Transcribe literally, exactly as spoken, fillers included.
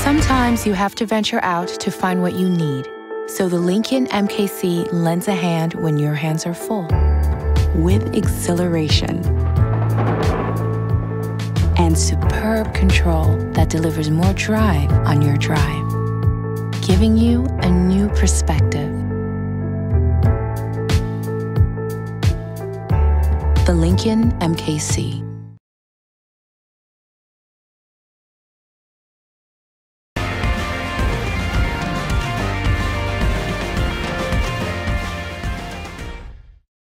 Sometimes you have to venture out to find what you need. So the Lincoln M K C lends a hand when your hands are full, with exhilaration and superb control that delivers more drive on your drive, giving you a new perspective. The Lincoln M K C.